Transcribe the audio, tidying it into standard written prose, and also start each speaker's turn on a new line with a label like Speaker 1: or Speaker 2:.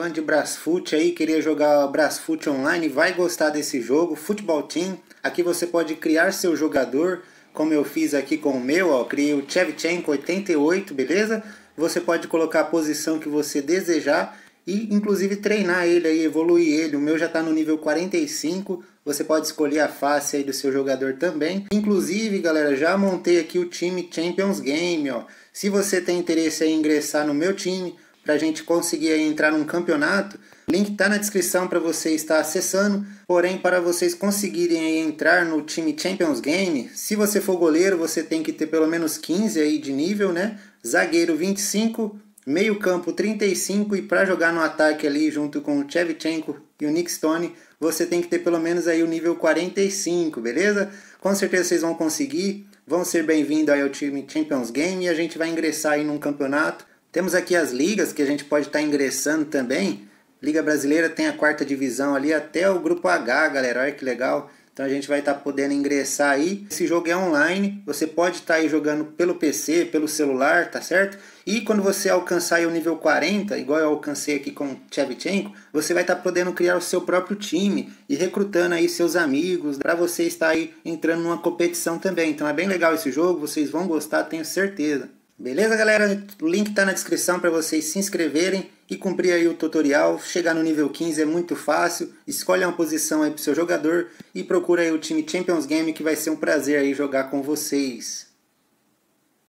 Speaker 1: fã de Brasfoot aí, queria jogar Brasfoot online, vai gostar desse jogo, Futebol Team. Aqui você pode criar seu jogador, como eu fiz aqui com o meu, ó, criei o Shevchenko 88, beleza? Você pode colocar a posição que você desejar e inclusive treinar ele aí, evoluir ele. O meu já está no nível 45, você pode escolher a face aí do seu jogador também. Inclusive, galera, já montei aqui o time Champions Game, ó. Se você tem interesse em ingressar no meu time, para a gente conseguir aí entrar num campeonato, o link está na descrição para você estar acessando. Porém, para vocês conseguirem aí entrar no time Champions Game, se você for goleiro, você tem que ter pelo menos 15 aí de nível, né? Zagueiro 25, meio campo 35 e para jogar no ataque ali junto com o Shevchenko e o Nick Stone, você tem que ter pelo menos aí o nível 45, beleza? Com certeza vocês vão conseguir, vão ser bem-vindos aí ao time Champions Game e a gente vai ingressar aí num campeonato. Temos aqui as ligas que a gente pode estar ingressando também. Liga Brasileira tem a 4ª divisão ali até o grupo H, galera, olha que legal. Então a gente vai estar podendo ingressar aí. Esse jogo é online, você pode estar aí jogando pelo PC, pelo celular, tá certo? E quando você alcançar aí o nível 40, igual eu alcancei aqui com o Shevchenko, você vai estar podendo criar o seu próprio time e recrutando aí seus amigos para você estar aí entrando numa competição também. Então é bem legal esse jogo, vocês vão gostar, tenho certeza. Beleza, galera? O link está na descrição para vocês se inscreverem e cumprir aí o tutorial. Chegar no nível 15 é muito fácil. Escolhe uma posição aí para o seu jogador e procura aí o time Champions Game, que vai ser um prazer aí jogar com vocês.